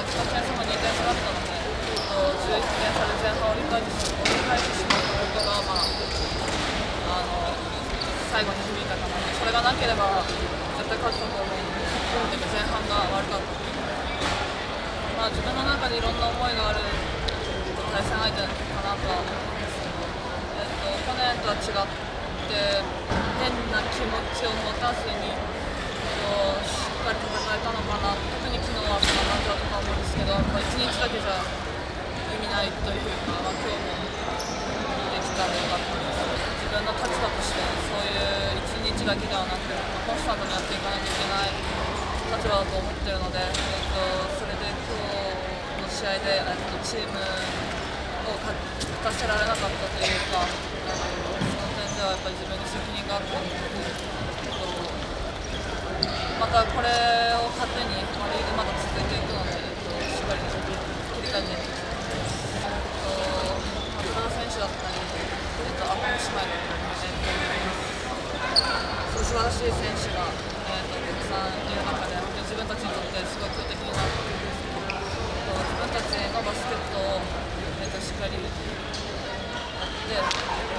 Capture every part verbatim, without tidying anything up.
うちの点差もにてん差だったので、えっと、じゅういってん差で前半折り返して折り返してしまったことが、まあ、あの最後に響いたかな。それがなければ絶対勝つと思うので、前半が悪かった。まあ、自分の中でいろんな思いがある対戦相手かなとは思うんですけど、えっと、去年とは違って変な気持ちを持たずに、えっと、しっかり戦えたのかな。特に昨日はそんな感じだったと思うんですけど、まあ、いちにちだけじゃ意味ないというか、まあ、今日もできたらよかったです。自分の立場としてそういういちにちだけではなくて、まあ、コンスタントにやっていかなきゃいけない立場だと思っているので、えっと、それで今日の試合で、えっと、チームを勝たせられなかったというか、あのその点ではやっぱり自分に責任があると思うので、えっと、またこれを糧に、まあ、リーグまだ続いていくので、えっと、しっかり切り替えていって、えっと、松田選手だったり、えっと、赤星姉妹だったり、えっと、素晴らしい選手が、えっと、たくさんいる中で、自分たちにとってすごい強敵になっているんですけど、えっと、自分たちのバスケットを、えっと、しっかりやって、えっと、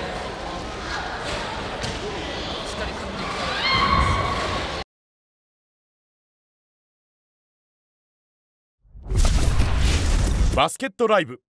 しっかり勝っていきたいと思います。 バスケットライブ